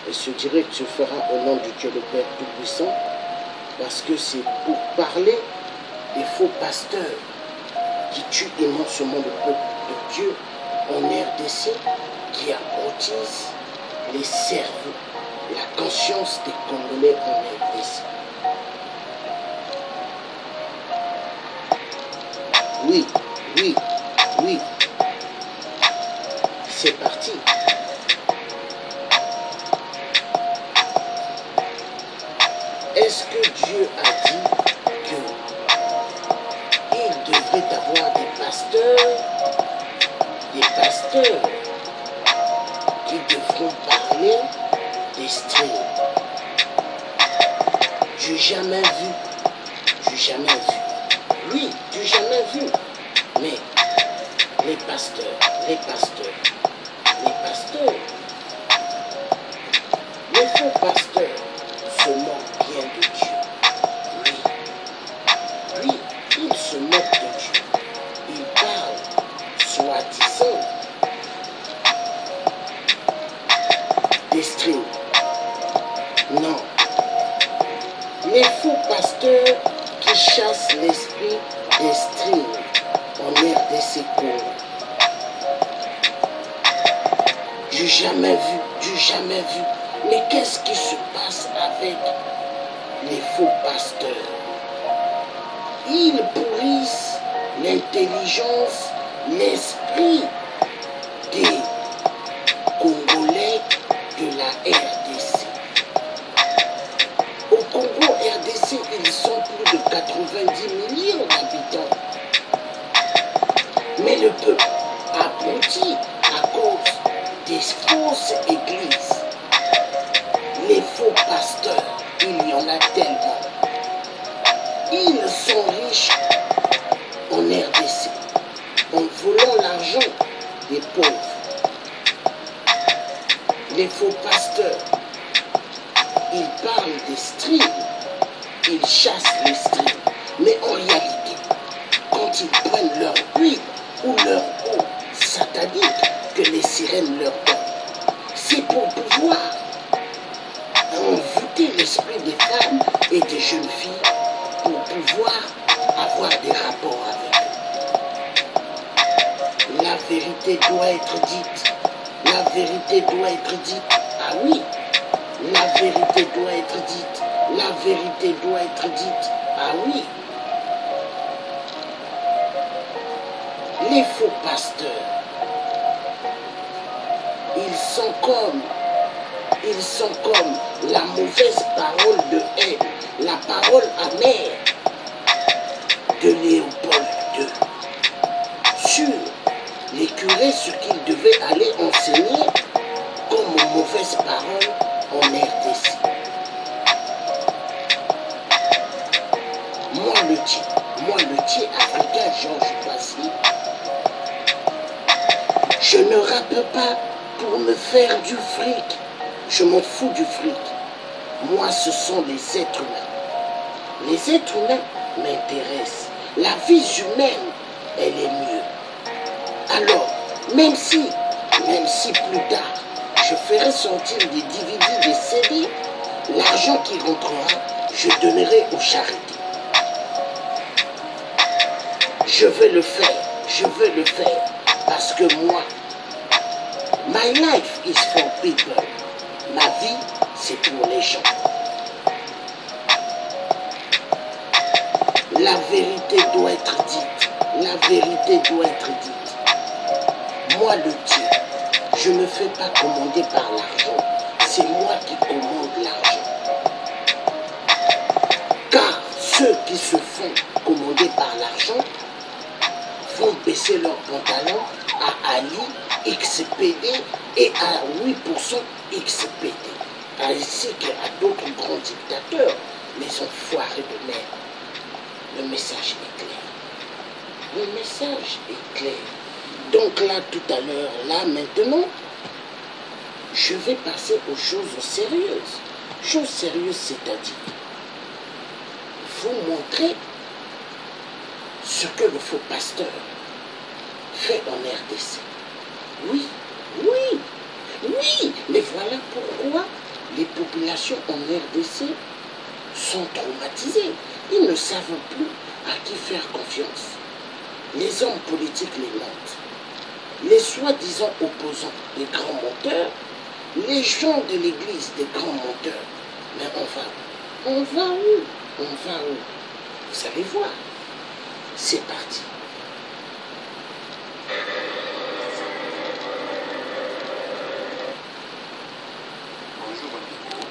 Et ce direct se fera au nom du Dieu le Père Tout-Puissant, parce que c'est pour parler des faux pasteurs qui tuent immensément le peuple de Dieu en RDC, qui abrutissent les cerveaux, la conscience des Congolais en RDC. Oui, oui, oui. C'est parti. Est-ce que Dieu a dit qu'il devrait avoir des pasteurs qui devront parler des streams? J'ai jamais vu. Oui, j'ai jamais vu. Mais les pasteurs, les faux pasteurs se moquent bien de Dieu. Oui, ils se moquent de Dieu. Ils parlent, soi-disant, des streams. Non. Les faux pasteurs qui chassent l'esprit des streams en RDC Congo. J'ai jamais vu. Mais qu'est-ce qui se passe avec les faux pasteurs? Ils pourrissent l'intelligence, l'esprit des Congolais de la RDC. Au Congo RDC, ils sont plus de 90 millions d'habitants. Mais le peuple abruti à cause des fausses églises. Les faux pasteurs, il y en a tellement. Ils sont riches en RDC, en volant l'argent des pauvres. Les faux pasteurs, ils parlent des streams, ils chassent les streams. Mais en réalité, quand ils prennent leur huile ou leur eau satanique que les sirènes leur donnent, c'est pour pouvoir envoûter l'esprit des femmes et des jeunes filles pour pouvoir avoir des rapports avec eux. La vérité doit être dite. La vérité doit être dite. Ah oui, la vérité doit être dite. La vérité doit être dite. Ah oui. Les faux pasteurs, ils sont comme la mauvaise parole de haine, la parole amère de Léopold II sur les curés ce qu'ils devaient aller enseigner comme mauvaise parole en RDC. Moi le tiers africain Georges Passy, je ne rappe pas pour me faire du fric. Je m'en fous du fric. Moi, ce sont les êtres humains. Les êtres humains m'intéressent. La vie humaine, elle est mieux. Alors, même si plus tard, je ferai sortir des DVD, des CD, l'argent qui rentrera, je donnerai aux charités. Je veux le faire. Parce que moi, my life is for people. Ma vie, c'est pour les gens. La vérité doit être dite. La vérité doit être dite. Moi, le Dieu, je ne me fais pas commander par l'argent. C'est moi qui commande l'argent. Car ceux qui se font commander par l'argent vont baisser leurs pantalons à Ali, XPD et à 8% XPD. Ainsi qu'à d'autres grands dictateurs, les enfoirés de merde. Le message est clair. Le message est clair. Donc là, tout à l'heure, là, maintenant, je vais passer aux choses sérieuses. Choses sérieuses, c'est-à-dire, vous montrer ce que le faux pasteur fait en RDC. Oui, mais voilà pourquoi les populations en RDC sont traumatisées. Ils ne savent plus à qui faire confiance. Les hommes politiques les mentent. Les soi-disant opposants, les grands menteurs, les gens de l'église, des grands menteurs. Mais on va où? On va où? On va où? Vous allez voir. C'est parti. Bonjour bandeko.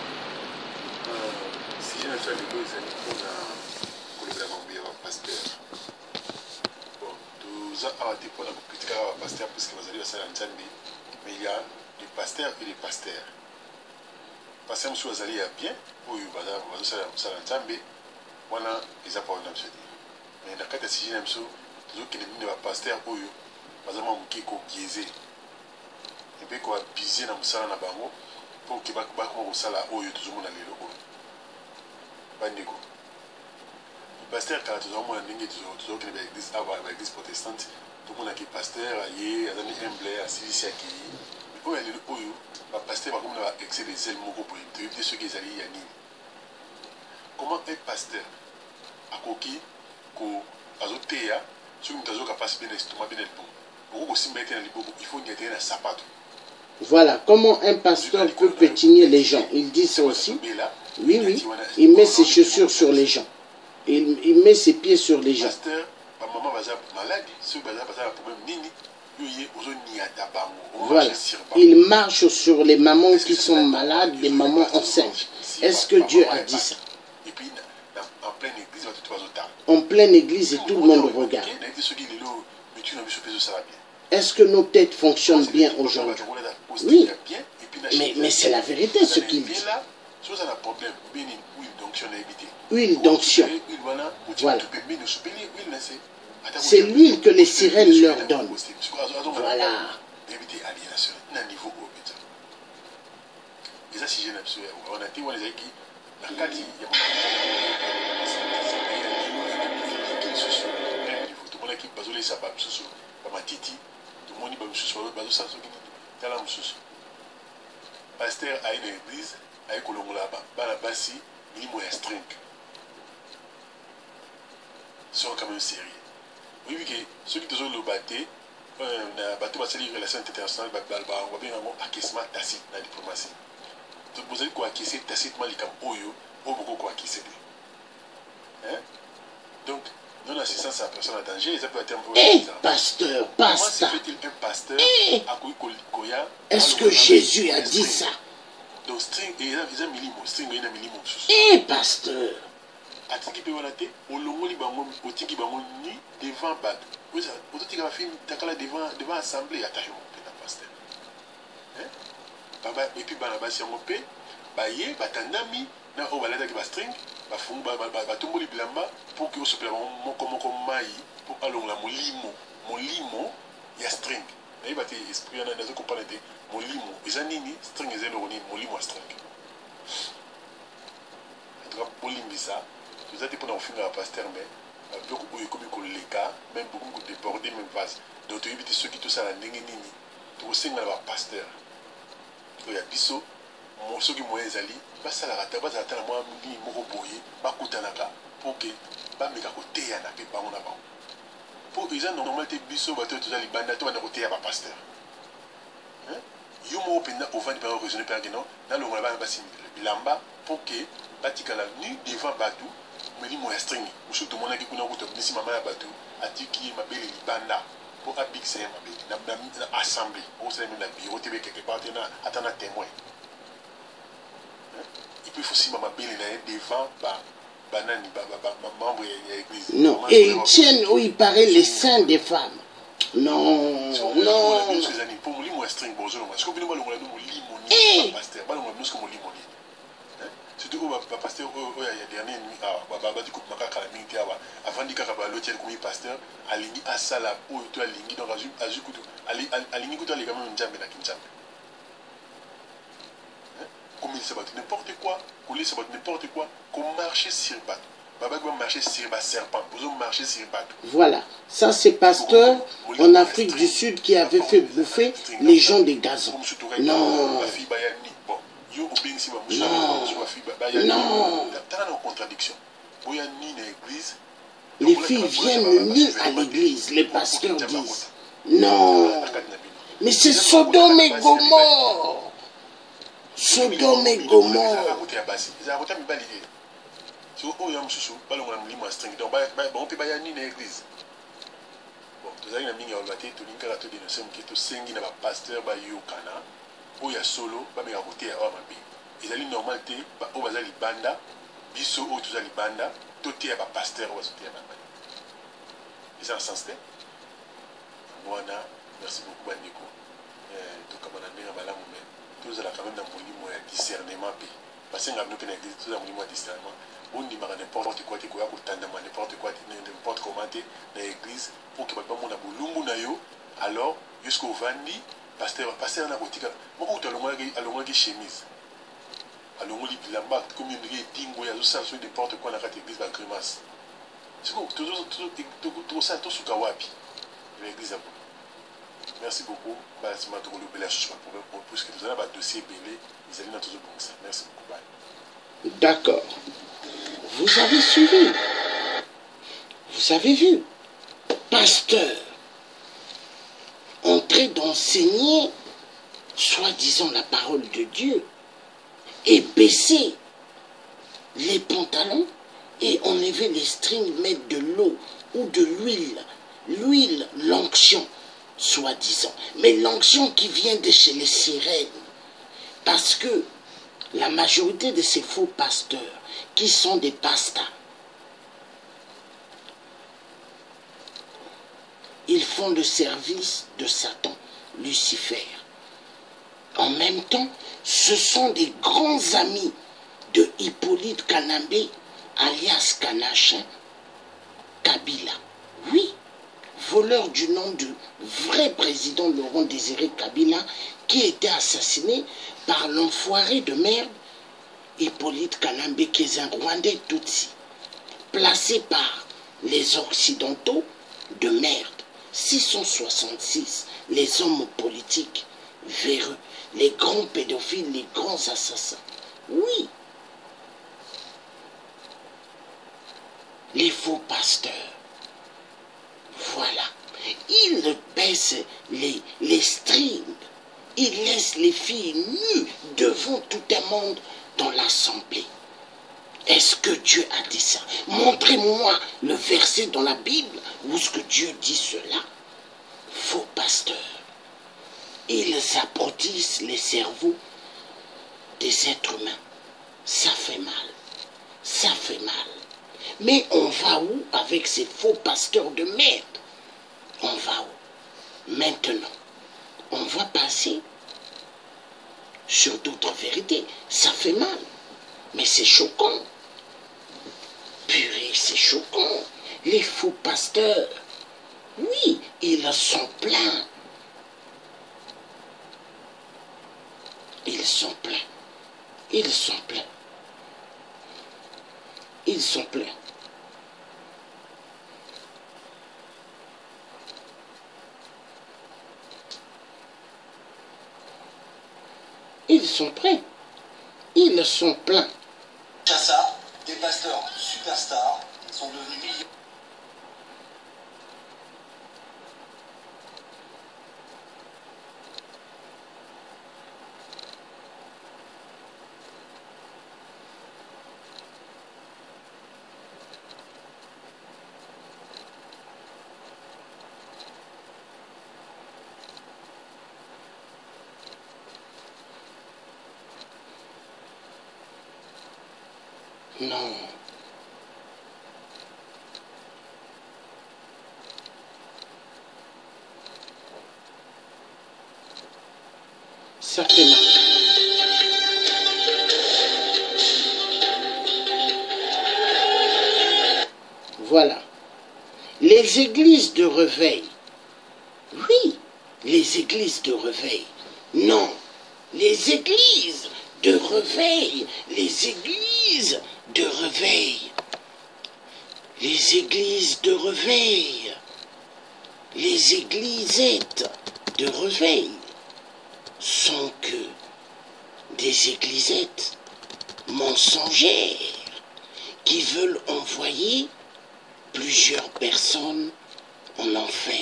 Si je ne fais pas les animaux dans le mambo ya pasteur. Bon, tous a été pour la critique à pasteur parce que vous allez à Nzambe, mais il y a les pasteurs et les pasteurs. Pasteur monsieur vous allez bien, ou bazar bazar Nzambe, voilà les apports de monsieur. Mais dans le cas de si je n'aime ça, toujours qu'il est pasteur ou bazar mon qui biaisé. Et puis qu'on a biaisé dans le salon à bango. Pour que bak mo sala oyo tuzomona lelo ko bandeko pasteur kala tuzomona ndenge tuzokele ba église ava ba église protestante tumona ki pasteur aye azali humble asilisi akili oyo lelo oyo ba pasteur ba komona ba excès des zèle moko pour éviter ceux qui ezali ya nini. Comment un pasteur akoki ko azoteya soki mutu azoka pasi bien estomac bien elbon oko kosimba ete na liboko il faut nyateye na sapato. Voilà comment un pasteur peut pétiner les gens. Il dit ça aussi. Oui, oui. Il met ses chaussures sur les gens. Il met ses pieds sur les gens. Voilà. Il marche sur les mamans qui sont malades, les mamans enceintes. Est-ce que Dieu a dit ça? En pleine église et tout le monde regarde. Est-ce que nos têtes fonctionnent bien aujourd'hui? Oui, mais c'est la vérité ce qu'il dit. Huile d'onction. Voilà. C'est l'huile que les sirènes leur donnent. Voilà. Pasteur a une église, a une colongola, balabasi, minimum un string. Sont quand même sérieux. Oui, oui, ceux qui ont le bâté, on a battu la relation internationale, on va bien avoir un acquissement tacite dans la diplomatie. Donc vous avez quoi acquisser tacitement les camps Oyo, ou beaucoup quoi acquisser. Donc, non-assistance à la personne en danger, ça peut être un peu... Hé, pasteur, pasteur. Comment se fait-il un pasteur Est-ce que Jésus a dit ça? Donc, string, ils ont mis string, ils ont mis hé, pasteur. Atiki pe wana te, olongoli bango, otiki bango ni devant bat. Vous otiki ba film takala devant assemblée attaché mon pe na pasteur. Baba et puis bana basi yango pe, ba ye batandami na o balada ki ba string, ba fungu ba tomboli bilamba pour que osopela moko mai pour alonga molimo ya string. Na ba te esprit na zo comprendre te molimo, ezanini string ezelo nini molimo ya string. Bolimbisa, vous êtes pour en finir à pasteur, mais beaucoup comme les cas, même beaucoup débordés, même vase. Donc, tu évites ceux qui tout ça la nini, tu sais que pasteur. Il y a biso, ceux qui m'ont ezali, pas ça la rata, pas ça la moi, ni moko boye, pas koutanaka, pour que, pas méga côté à la paix, pas on a pas. Pour les gens, normalement, tu biso, tu as tout ça, les bandes, tu as côté à pasteur. Yo mo penda au vent de parole raisonner par non, dans le monde va passer bilamba pour que batika la nu devant batou, mais li mo string. Ou tout le monde qui kuna ko to nisi mama ya batou, atiki mabele libanda pour abixer mabele na assemblée. Ou c'est même la bureau tebe quelque part na atana témoin. Il peut aussi mabele na devant banani membre de l'église. Non, et ils tiennent où il paraît les seins des femmes. Non, non. Pour moi, moi string bonjour. Est-ce que vous voulez moi le pasteur, pas le nous comme limoni. Surtout au pasteur il y a dernier nuit baba du coup makaka la minute avant di kaka ba l'hôtel comme pasteur alingi asala ou to alingi donc ajukutu alingi kutu ali quand même njambe na kinjambe. Comme il se bat n'importe quoi, couler se bat n'importe quoi, comme marcher sur bateau. Baba doit marcher sur un serpent, vous marcher sur un bateau. Voilà, ça c'est pasteur en Afrique du Sud qui avait fait bouffer les gens des gazons. Non. yo obengisi ba Non. musha Non. T'as une contradiction. Boya ni na église. Les filles viennent mieux à l'église, les pasteurs disent. Non. Mais c'est Sodome et Gomorre. Sodome et Gomorre. So oyo mususu balonga na mulimo ya string donc bon pe baya ni na église. Bon tozali na mingi ya olate tolingaka to dénoncer moke tosengi na bapasteur bayokana oyo ya solo bameka koteya awa mabe ezali normal te oyo baza libanda biso oyo toza libanda toteya bapasteur oyo bazoteya bambani eza na sens te wana merci beaucoup bandeko tokama na ndenge malamu me tozalaka même na molimo ya discernement mpe basenga bino mpe na église tozala molimo ya discernement ondimaka n'importe quoi te koya kotandama n'importe quoi n'importe comment te na église pour ke bato bamona bolumbu na yo alors jusqu'à ovandi pasteur na kotika moko kutu alongolaki chemise alongoli bilamba komi ondenge etingo ye azosala so n'importe quoi na kati église bagrimace siko tokosala tosuka wapi na église ya boye merci beaucoup basima tokolobela susu baproblème puisque tozali na badossier ebele ezali na tozobongisa merci beaucoup bye. D'accord. Vous avez suivi. Vous avez vu. Pasteur, en train d'enseigner, soi-disant la parole de Dieu, et baisser les pantalons et enlever les strings, mettre de l'eau ou de l'huile. L'huile, l'onction, soi-disant. Mais l'onction qui vient de chez les sirènes. Parce que la majorité de ces faux pasteurs, qui sont des pastas, ils font le service de Satan, Lucifer. En même temps, ce sont des grands amis de Hippolyte Kanambe, alias Kanachin Kabila. Oui, voleur du nom du vrai président Laurent Désiré Kabila, qui était assassiné par l'enfoiré de merde Hippolyte Kanambe, qui est un Rwandais Tutsi, placé par les Occidentaux de merde. 666, les hommes politiques véreux, les grands pédophiles, les grands assassins. Oui. Les faux pasteurs. Voilà. Ils baissent les strings. Ils laissent les filles nues devant tout un monde dans l'assemblée. Est-ce que Dieu a dit ça? Montrez-moi le verset dans la Bible où ce que Dieu dit cela. Faux pasteurs. Ils applaudissent les cerveaux des êtres humains. Ça fait mal. Ça fait mal. Mais on va où avec ces faux pasteurs de merde? On va où? Maintenant, on va passer sur d'autres vérités. Ça fait mal. Mais c'est choquant. Purée, c'est choquant. Les faux pasteurs, oui, ils sont pleins. Ils sont pleins. Ils sont pleins. Ils sont pleins. Ils sont prêts. Ils sont pleins. Chassa, des pasteurs superstars sont devenus millions. Non. Ça fait mal. Voilà. Les églises de réveil. Oui, les églises de réveil. Non, les églises de réveil. Les églises de réveil. Les églises de réveil. Les églisettes de réveil sont que des églisettes mensongères qui veulent envoyer plusieurs personnes en enfer.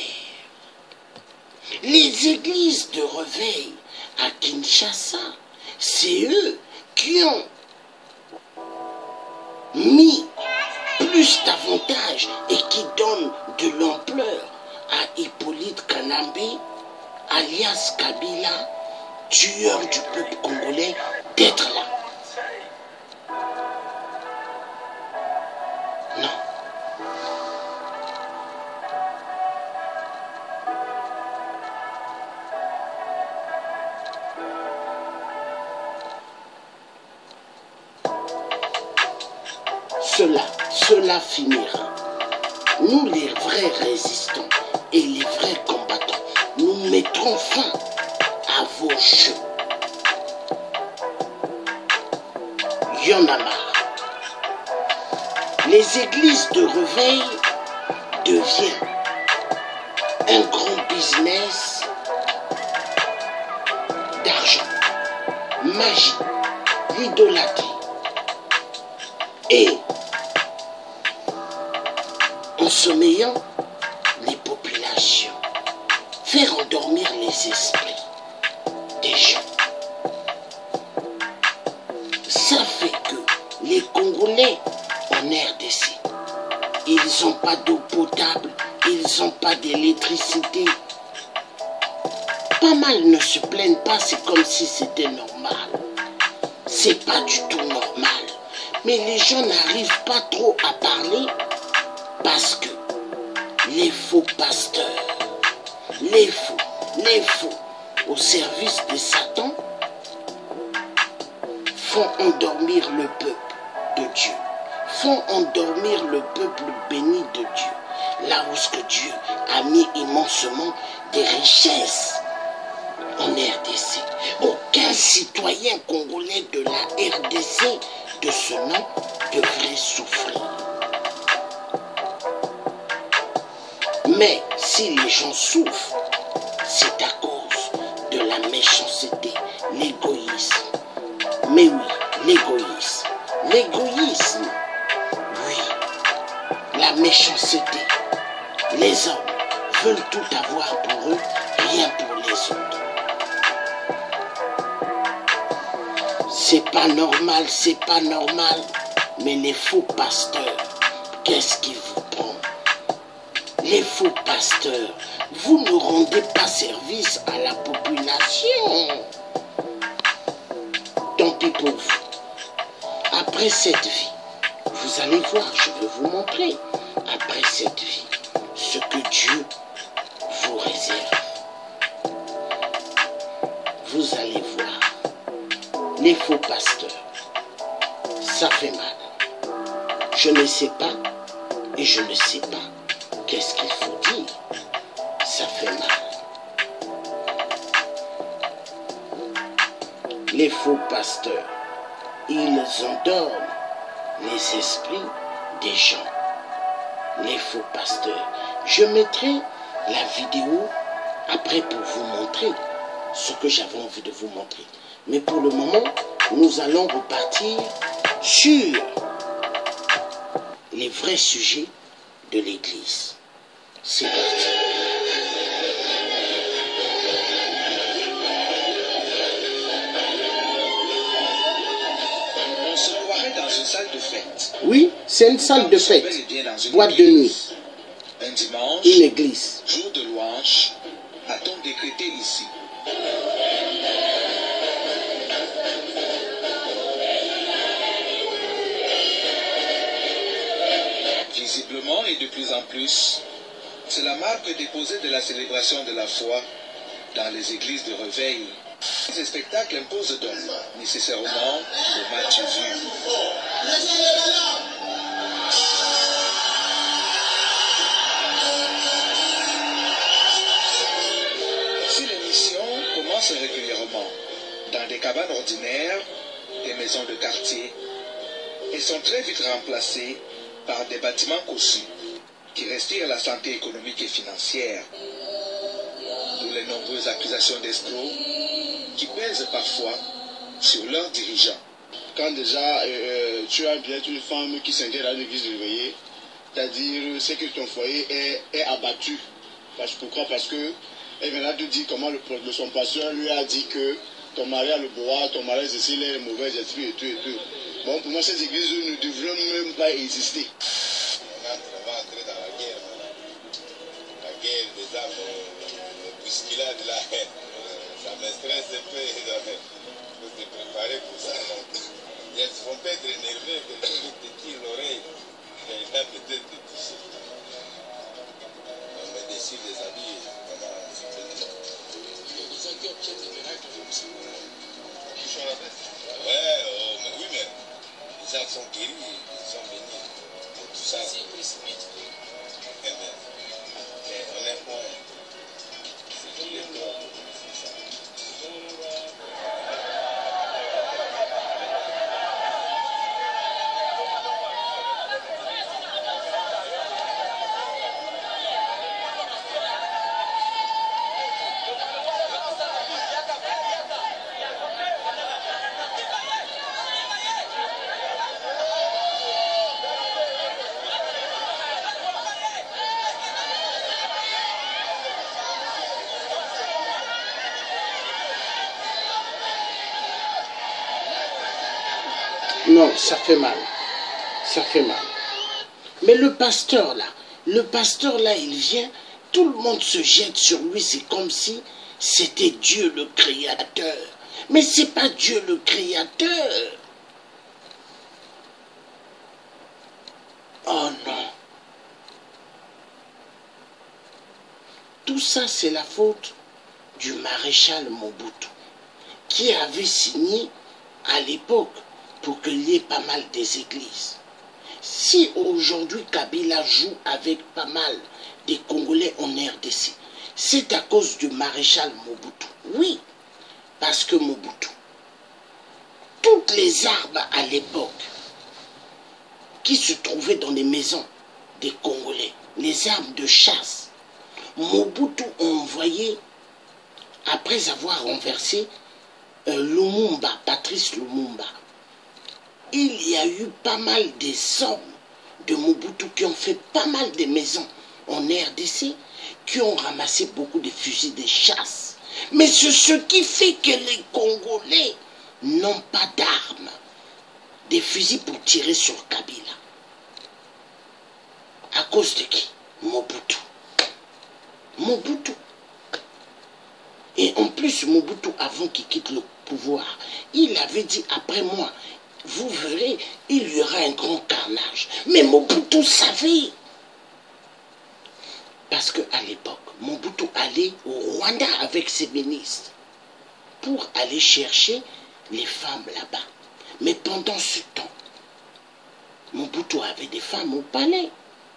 Les églises de réveil à Kinshasa, c'est eux qui ont mis plus d'avantages et qui donnent de l'ampleur à Hippolyte Kanambe, alias Kabila, tueur du peuple congolais, d'être là. Non. Cela finira. Nous, les vrais résistants et les vrais combattants, nous mettrons fin à vos jeux. Il y en a marre. Les églises de réveil deviennent un grand business d'argent, magie, idolâtrie et en sommeillant les populations, faire endormir les esprits des gens. Ça fait que les Congolais en RDC, ils n'ont pas d'eau potable, ils n'ont pas d'électricité. Pas mal ne se plaignent pas, c'est comme si c'était normal. C'est pas du tout normal. Mais les gens n'arrivent pas trop à parler parce que les faux pasteurs, les faux au service de Satan font endormir le peuple de Dieu, font endormir le peuple béni de Dieu, là où ce que Dieu a mis immensement des richesses en RDC. Aucun citoyen congolais de la RDC de ce nom devrait souffrir. Mais si les gens souffrent, c'est à cause de la méchanceté, l'égoïsme. Mais oui, l'égoïsme. L'égoïsme, oui. La méchanceté. Les hommes veulent tout avoir pour eux, rien pour les autres. C'est pas normal, c'est pas normal. Mais les faux pasteurs, qu'est-ce qui vous prend? Les faux pasteurs, vous ne rendez pas service à la population. Tant pis pour vous. Après cette vie, vous allez voir, je vais vous montrer, après cette vie, ce que Dieu vous réserve. Vous allez voir. Les faux pasteurs, ça fait mal. Je ne sais pas et je ne sais pas qu'est-ce qu'il faut dire. Ça fait mal. Les faux pasteurs, ils endorment les esprits des gens. Les faux pasteurs. Je mettrai la vidéo après pour vous montrer ce que j'avais envie de vous montrer. Mais pour le moment, nous allons repartir sur les vrais sujets de l'Église. C'est parti. On se croirait dans une salle de fête. Oui, c'est une salle de fête. Boîte de nuit. Un dimanche, Une église. jour de louange, a-t-on décrété ici. Visiblement et de plus en plus, c'est la marque déposée de la célébration de la foi dans les églises de réveil. Ces spectacles imposent donc nécessairement le match vu. Si l'émission commence régulièrement dans des cabanes ordinaires, des maisons de quartier, elles sont très vite remplacées par des bâtiments cossus qui respirent la santé économique et financière. D'où les nombreuses accusations d'escrocs qui pèsent parfois sur leurs dirigeants. Quand déjà tu as bien une femme qui s'intéresse à l'église réveillée, c'est-à-dire c'est que ton foyer est abattu. Pourquoi? Parce que elle viendra te dire comment son pasteur lui a dit que ton mari a le bois, ton mari c'est il est mauvais esprit et tout et tout. Bon, pour moi, ces églises ne devraient même pas exister. On va entrer dans la guerre. La guerre des âmes, le bousculade de la haine. Ça me stresse un peu. Il faut se préparer pour ça. Ils vont être énervés, que je te tire l'oreille. Il y a peut-être te toucher. On me décide des habits. Les gens qui obtiennent des miracles aussi. Ouais, oh, mais oui, mais les gens sont guéris, ils sont bénis. Tout ça. C'est précipité. Mais honnêtement, c'est tout le temps. Non, ça fait mal. Ça fait mal. Mais le pasteur là, il vient, tout le monde se jette sur lui, c'est comme si c'était Dieu le Créateur. Mais c'est pas Dieu le Créateur. Oh non. Tout ça, c'est la faute du maréchal Mobutu, qui avait signé à l'époque pour qu'il y ait pas mal des églises. Si aujourd'hui Kabila joue avec pas mal des Congolais en RDC, c'est à cause du maréchal Mobutu. Oui, parce que Mobutu, toutes les armes à l'époque qui se trouvaient dans les maisons des Congolais, les armes de chasse, Mobutu a envoyé, après avoir renversé Lumumba, Patrice Lumumba, il y a eu pas mal des hommes de Mobutu qui ont fait pas mal de maisons en RDC, qui ont ramassé beaucoup de fusils de chasse. Mais c'est ce qui fait que les Congolais n'ont pas d'armes, des fusils pour tirer sur Kabila. À cause de qui? Mobutu. Mobutu. Et en plus, Mobutu, avant qu'il quitte le pouvoir, il avait dit après moi, vous verrez, il y aura un grand carnage. Mais Mobutu savait. Parce qu'à l'époque, Mobutu allait au Rwanda avec ses ministres pour aller chercher les femmes là-bas. Mais pendant ce temps, Mobutu avait des femmes au palais.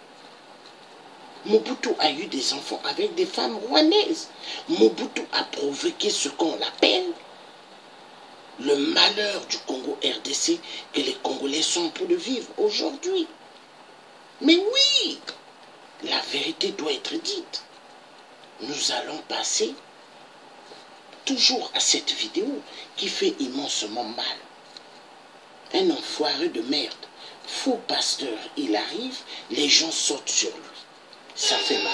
Mobutu a eu des enfants avec des femmes rwandaises. Mobutu a provoqué ce qu'on appelle le malheur du Congo RDC que les Congolais sont pour le vivre aujourd'hui. Mais oui, la vérité doit être dite. Nous allons passer toujours à cette vidéo qui fait immensement mal. Un enfoiré de merde, faux pasteur, il arrive, les gens sautent sur lui. Ça fait mal.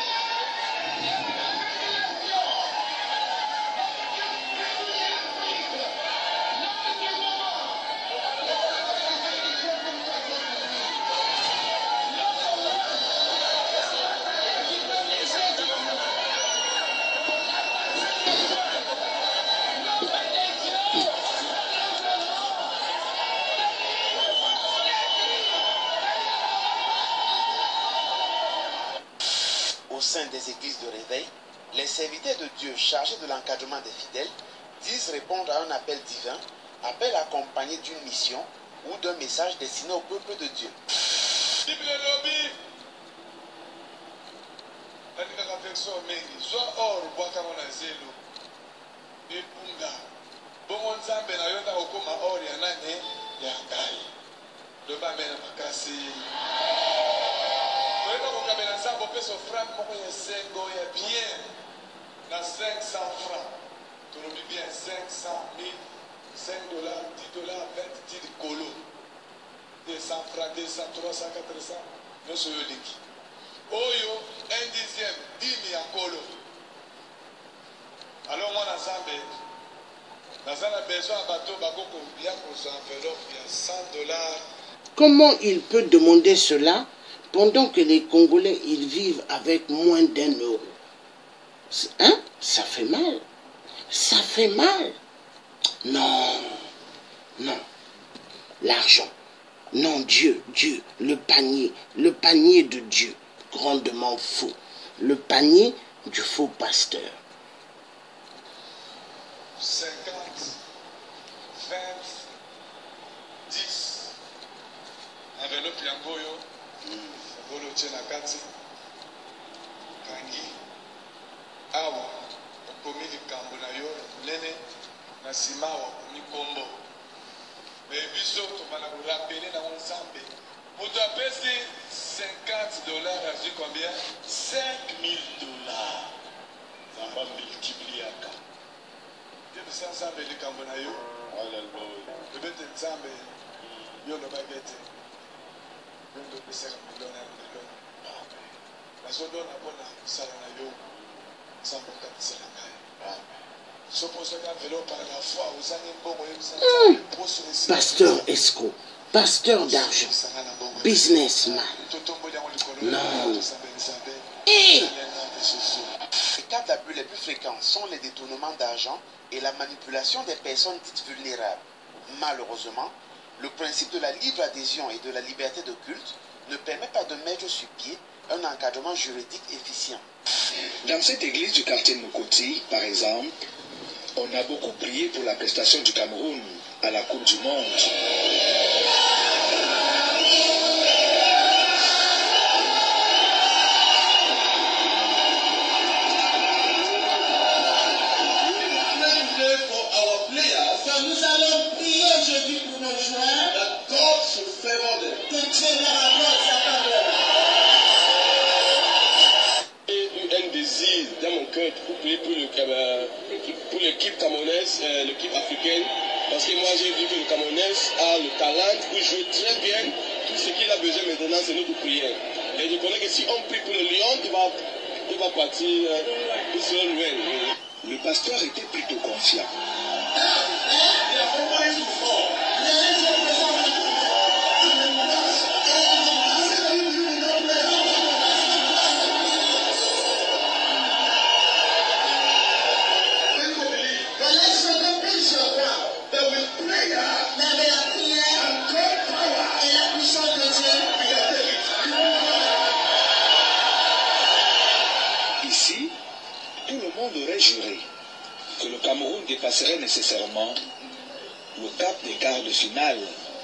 Au sein des églises de réveil, les serviteurs de Dieu chargés de l'encadrement des fidèles disent répondre à un appel divin, appel accompagné d'une mission ou d'un message destiné au peuple de Dieu. Franc, comment il y a 5 ans, il y a bien dans 500 francs. Tu nous dis bien 500 000, $5, $10, 20 colo. 200 francs, 200, 300, 400. Nous sommes liquide. Oyo, un dixième, 10 000 colo. Alors moi, dans un besoin de bateau, il y a $100. Comment il peut demander cela pendant que les Congolais ils vivent avec moins d'1 euro? Hein? Ça fait mal. Ça fait mal. Non. Non. L'argent. Non, Dieu, Dieu. Le panier de Dieu. Grandement faux. Le panier du faux pasteur. 50, 20, 10. Enveloppe yangoyo. Bolo tena kati. Kangi. Awa. Okomi likambo na yo. Nene. Na simawa. Nikombo. Mais biso tomana rappeler na Nzambe. Moto apesi $50 a dit combien? $5,000. Nzamba multipliaka. Tebe sa Nzambe likambo na yo. Hallelujah. Tebe Nzambe yo no bagete. Ndo pesa milioni. Nazo dona bona sala na yo. Nzambe katisala ngai. Amen. Pasteur escroc, pasteur d'argent, businessman. Non. Les cas d'abus les plus fréquents sont les détournements d'argent et la manipulation des personnes dites vulnérables. Malheureusement, le principe de la libre adhésion et de la liberté de culte ne permet pas de mettre sur pied un encadrement juridique efficient. Dans cette église du quartier Mokoti, par exemple, on a beaucoup prié pour la prestation du Cameroun à la Coupe du Monde. Nous allons prier aujourd'hui pour nos joueurs. Que Dieu leur accorde sa faveur. J'ai eu un désir dans mon cœur pour prier pour l'équipe camerounaise, l'équipe africaine, parce que moi j'ai vu que le Camerounais a le talent pour jouer très bien. Tout ce qu'il a besoin maintenant, c'est notre prière. Et je connais que si on prie pour le lion, il va partir, il sera loin. Le pasteur était plutôt confiant. Ici, tout le monde aurait juré que le Cameroun dépasserait nécessairement le cap des quarts de finale.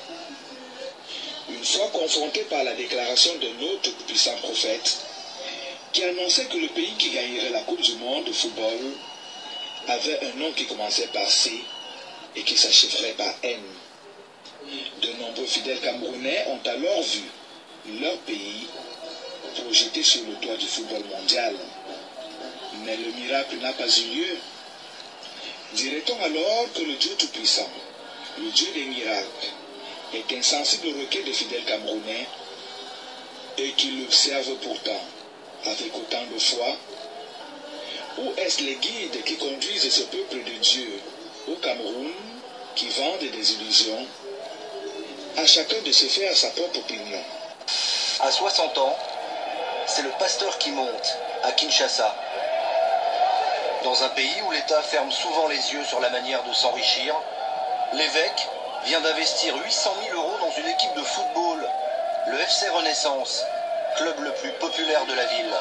Une fois confronté par la déclaration de notre puissant prophète, qui annonçait que le pays qui gagnerait la Coupe du Monde de football avait un nom qui commençait par C et qui s'achèverait par N. De nombreux fidèles Camerounais ont alors vu leur pays projeté sur le toit du football mondial. Mais le miracle n'a pas eu lieu. Dirait-on alors que le Dieu Tout-Puissant, le Dieu des miracles, est insensible aux requêtes des fidèles Camerounais et qu'il l'observe pourtant avec autant de foi? Ou est-ce les guides qui conduisent ce peuple de Dieu au Cameroun qui vendent des illusions? À chacun de se faire sa propre opinion. À 60 ans, c'est le pasteur qui monte à Kinshasa. Dans un pays où l'État ferme souvent les yeux sur la manière de s'enrichir, l'évêque vient d'investir 800 000 € dans une équipe de football, le FC Renaissance, club le plus populaire de la ville.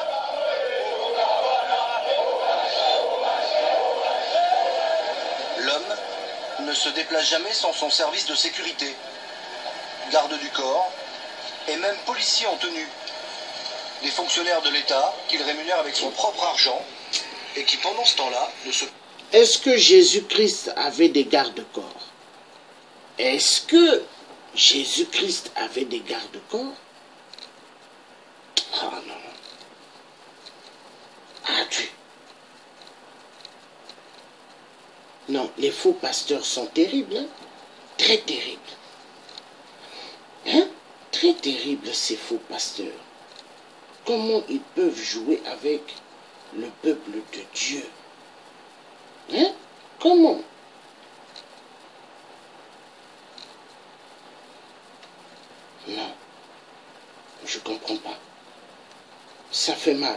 L'homme ne se déplace jamais sans son service de sécurité, garde du corps et même policier en tenue. Des fonctionnaires de l'État qu'il rémunère avec son propre argent et qui pendant ce temps-là ne se... Est-ce que Jésus-Christ avait des gardes-corps? Est-ce que Jésus-Christ avait des gardes-corps? Oh non. Ah Dieu. Non, les faux pasteurs sont terribles, hein? Très terribles. Hein? Très terribles ces faux pasteurs. Comment ils peuvent jouer avec le peuple de Dieu? Hein? Comment? Non, je comprends pas. Ça fait mal.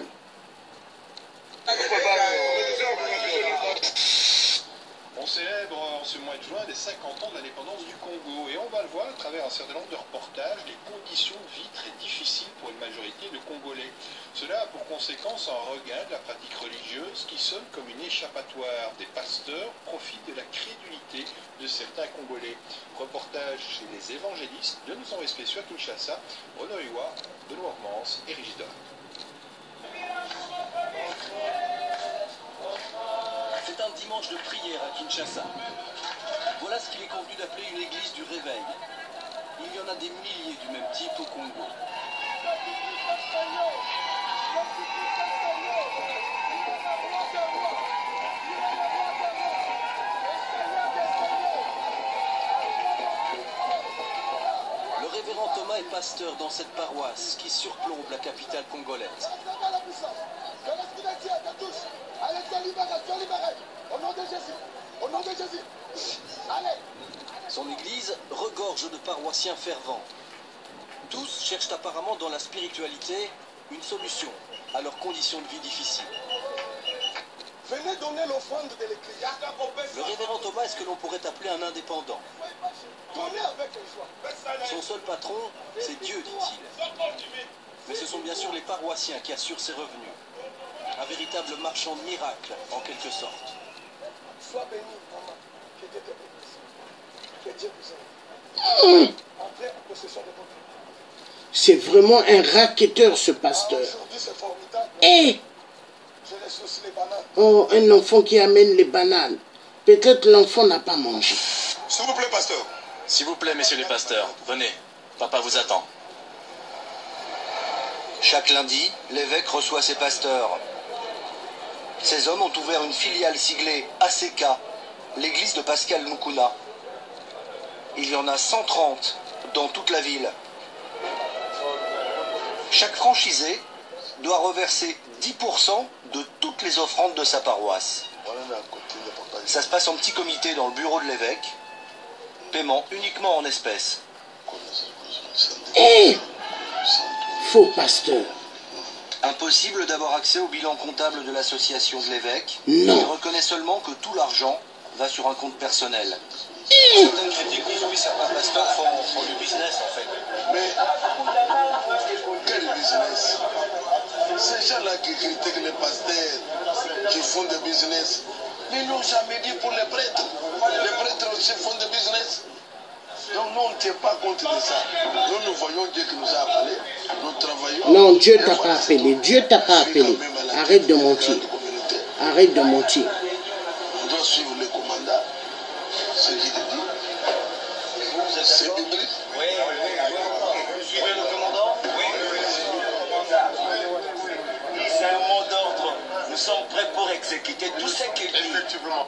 On célèbre en ce mois de juin les 50 ans de l'indépendance du Congo et on va le voir à travers un certain nombre de reportages, les conditions de vie très difficiles pour une majorité de Congolais. Cela a pour conséquence un regain de la pratique religieuse qui sonne comme une échappatoire. Des pasteurs profitent de la crédulité de certains Congolais. Reportage chez les évangélistes de nos envoyés spéciaux à Kinshasa, Renaud Ewa, Benoît Ormans et Régis Doll. C'est un dimanche de prière à Kinshasa. Voilà ce qu'il est convenu d'appeler une église du réveil. Il y en a des milliers du même type au Congo. Le révérend Thomas est pasteur dans cette paroisse qui surplombe la capitale congolaise. Au nom de Jésus. Au nom de Jésus. Allez. Son église regorge de paroissiens fervents. Tous cherchent apparemment dans la spiritualité une solution à leurs conditions de vie difficiles. Venez donner l'offrande de l'église. Le révérend Thomas est ce que l'on pourrait appeler un indépendant. Donnez avec joie. Son seul patron, c'est Dieu, dit-il. Mais ce sont bien sûr les paroissiens qui assurent ses revenus. Un véritable marchand de miracles, en quelque sorte. Sois béni, maman. Que Dieu te bénisse. Que Dieu vous aime. Entrez en possession de votre vie. C'est vraiment un racketteur, ce pasteur. Aujourd'hui, c'est formidable. Eh! Je laisse aussi les bananes. Oh, un enfant qui amène les bananes. Peut-être l'enfant n'a pas mangé. S'il vous plaît, pasteur. S'il vous plaît, messieurs les pasteurs, venez. Papa vous attend. Chaque lundi, l'évêque reçoit ses pasteurs. Ces hommes ont ouvert une filiale siglée ACK, l'église de Pascal Mukuna. Il y en a 130 dans toute la ville. Chaque franchisé doit reverser 10% de toutes les offrandes de sa paroisse. Ça se passe en petit comité dans le bureau de l'évêque. Paiement uniquement en espèces. Eh! Faux pasteur. Impossible d'avoir accès au bilan comptable de l'association de l'évêque. Non. Il reconnaît seulement que tout l'argent va sur un compte personnel. Certaines critiques disent oui, certains pasteurs font du business en fait. Mais quel business? Ces gens-là qui critiquent les pasteurs, qui font des business, mais ils n'ont jamais dit pour les prêtres. Les prêtres aussi font des business. Donc nous, on ne tient pas compte de ça. Nous voyons Dieu qui nous a appelés. Nous travaillons. Non, Dieu t'a pas appelé. Dieu t'a pas appelé. Arrête de mentir. Arrête de mentir. On doit suivre les commandants. Ce qu'il dit. C'est biblique. Oui. Vous suivez le commandant? Oui. C'est un mot d'ordre. Nous sommes prêts pour exécuter tout ce qu'il dit. Effectivement.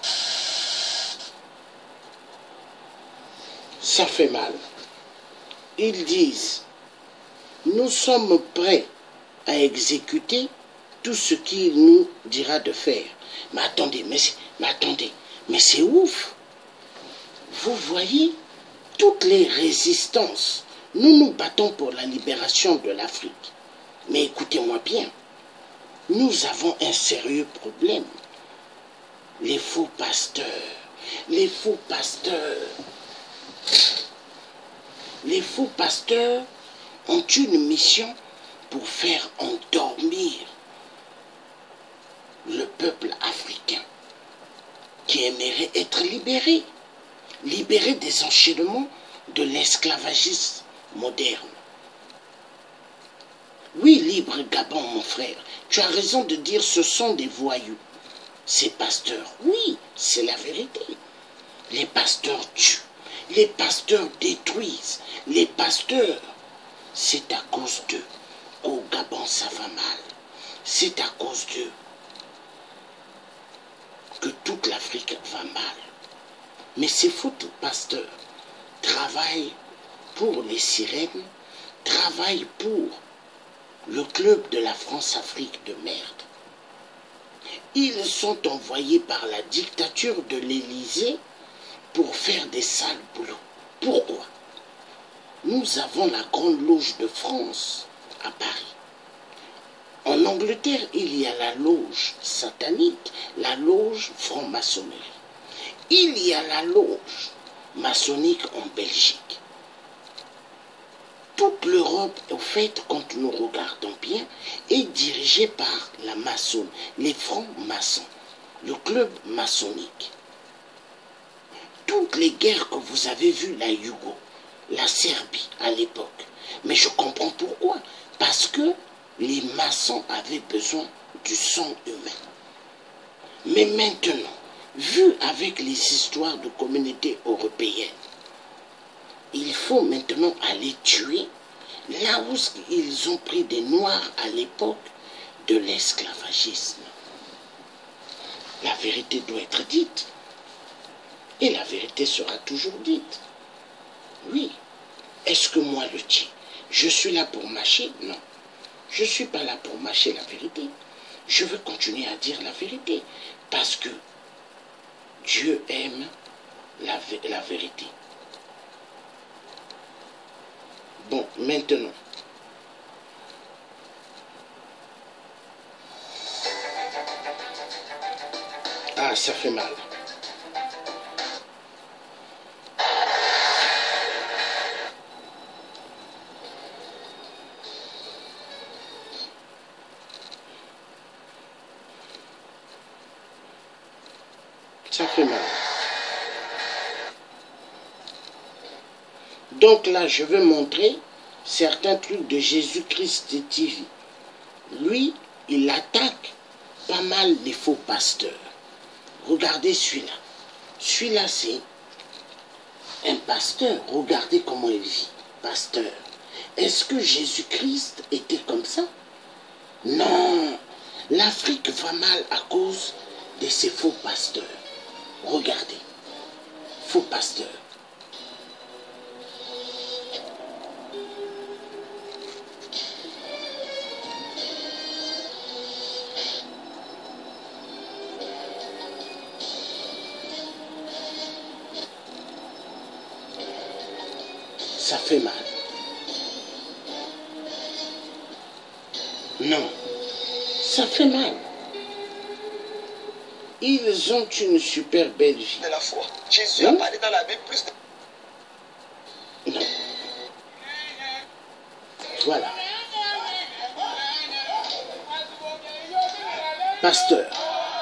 Ça fait mal. Ils disent, nous sommes prêts à exécuter tout ce qu'il nous dira de faire. Mais attendez, mais c'est ouf. Vous voyez, toutes les résistances, nous nous battons pour la libération de l'Afrique. Mais écoutez-moi bien, nous avons un sérieux problème. Les faux pasteurs, les faux pasteurs. Les faux pasteurs ont une mission pour faire endormir le peuple africain qui aimerait être libéré, libéré des enchaînements de l'esclavagisme moderne. Oui, libre Gabon, mon frère, tu as raison de dire ce sont des voyous. Ces pasteurs, oui, c'est la vérité. Les pasteurs tuent. Les pasteurs détruisent. Les pasteurs, c'est à cause d'eux qu'au Gabon ça va mal. C'est à cause d'eux que toute l'Afrique va mal. Mais ces faux pasteurs travaillent pour les sirènes, travaillent pour le club de la France-Afrique de merde. Ils sont envoyés par la dictature de l'Élysée pour faire des sales boulots. Pourquoi? Nous avons la Grande Loge de France à Paris. En Angleterre, il y a la loge satanique, la loge franc-maçonnerie. Il y a la loge maçonnique en Belgique. Toute l'Europe, au fait, quand nous regardons bien, est dirigée par la maçonne, les francs-maçons, le club maçonnique. Toutes les guerres que vous avez vues, la Yougo, la Serbie à l'époque, mais je comprends pourquoi. Parce que les maçons avaient besoin du sang humain. Mais maintenant, vu avec les histoires de communautés européennes, il faut maintenant aller tuer là où ils ont pris des Noirs à l'époque de l'esclavagisme. La vérité doit être dite. Et la vérité sera toujours dite. Oui. Est-ce que moi le dis? Je suis là pour mâcher? Non. Je ne suis pas là pour mâcher la vérité. Je veux continuer à dire la vérité. Parce que Dieu aime la vérité. Bon, maintenant. Ah, ça fait mal. Ça fait mal. Donc là, je veux montrer certains trucs de Jésus-Christ TV. Lui, il attaque pas mal les faux pasteurs. Regardez celui-là. Celui-là, c'est un pasteur. Regardez comment il vit. Pasteur. Est-ce que Jésus-Christ était comme ça? Non. L'Afrique va mal à cause de ces faux pasteurs. Regardez. Faux pasteurs. Ça fait mal. Non, ça fait mal. Ils ont une super belle vie. De la foi. Jésus a parlé dans la Bible plus de... Non. Voilà. Pasteur.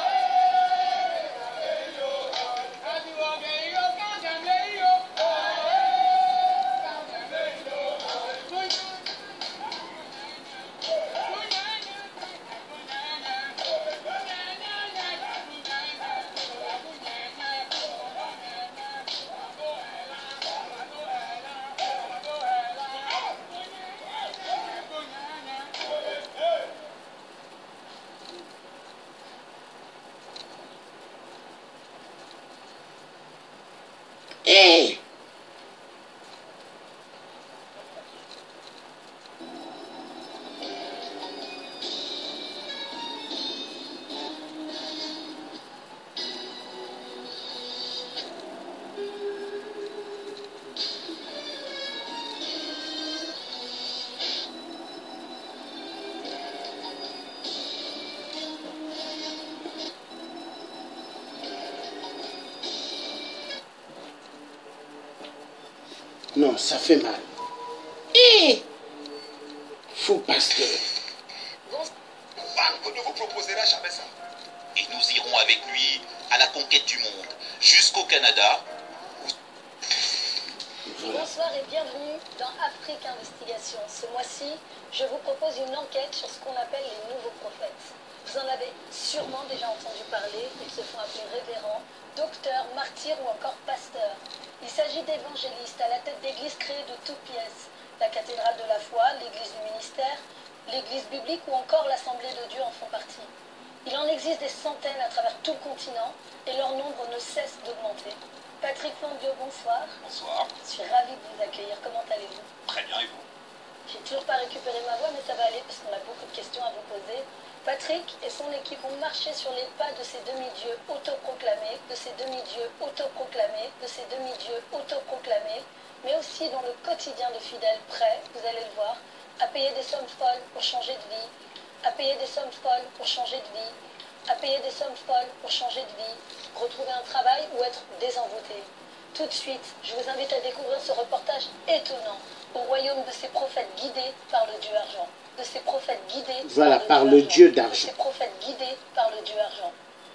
Hey! Non, ça fait mal. Et faux pasteur. On ne vous proposera jamais ça. Et nous irons avec lui à la conquête du monde, jusqu'au Canada. Voilà. Bonsoir et bienvenue dans Afrique Investigation. Ce mois-ci, je vous propose une enquête sur ce qu'on appelle les nouveaux prophètes. Vous en avez sûrement déjà entendu parler. Ils se font appeler révérends, docteurs, martyrs ou encore pasteurs. Il s'agit d'évangélistes à la tête d'églises créées de toutes pièces. La cathédrale de la foi, l'église du ministère, l'église biblique ou encore l'assemblée de Dieu en font partie. Il en existe des centaines à travers tout le continent et leur nombre ne cesse d'augmenter. Patrick Landio, bonsoir. Bonsoir. Je suis ravie de vous accueillir. Comment allez-vous? Très bien, et vous? J'ai toujours pas récupéré ma voix, mais ça va aller parce qu'on a beaucoup de questions à vous poser. Patrick et son équipe ont marché sur les pas de ces demi-dieux autoproclamés, de ces demi-dieux autoproclamés, de ces demi-dieux autoproclamés, mais aussi dans le quotidien de fidèles prêts, vous allez le voir, à payer des sommes folles pour changer de vie, à payer des sommes folles pour changer de vie, à payer des sommes folles pour changer de vie, retrouver un travail ou être désenvoûté. Tout de suite, je vous invite à découvrir ce reportage étonnant au royaume de ces prophètes guidés par le Dieu argent. De ces prophètes guidés par le Dieu d'argent. De ces prophètes guidés par le Dieu argent.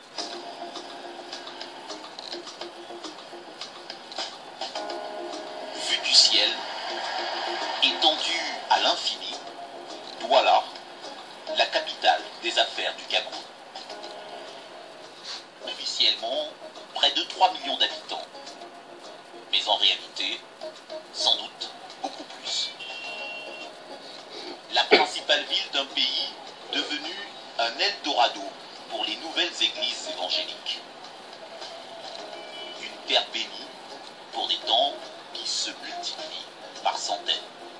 Vue du ciel, étendue à l'infini, Douala, la capitale des affaires du Cameroun. Officiellement, près de 3 millions d'habitants. Mais en réalité, sans doute beaucoup plus. La principale ville d'un pays devenu un Eldorado pour les nouvelles églises évangéliques. Une terre bénie pour des temples qui se multiplient par centaines.